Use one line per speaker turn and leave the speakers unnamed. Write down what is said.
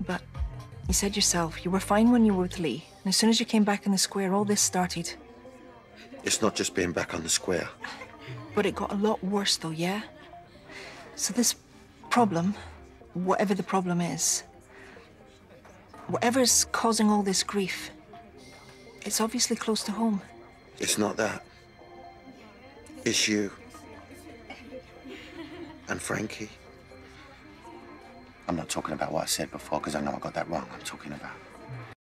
But you said yourself, you were fine when you were with Lee. And as soon as you came back in the square, all this started.
It's not just being back on the square.
But it got a lot worse, though, yeah? So this problem, whatever the problem is, whatever's causing all this grief, it's obviously close to home.
It's not that. It's you. And Frankie. I'm not talking about what I said before, because I know I got that wrong. I'm talking about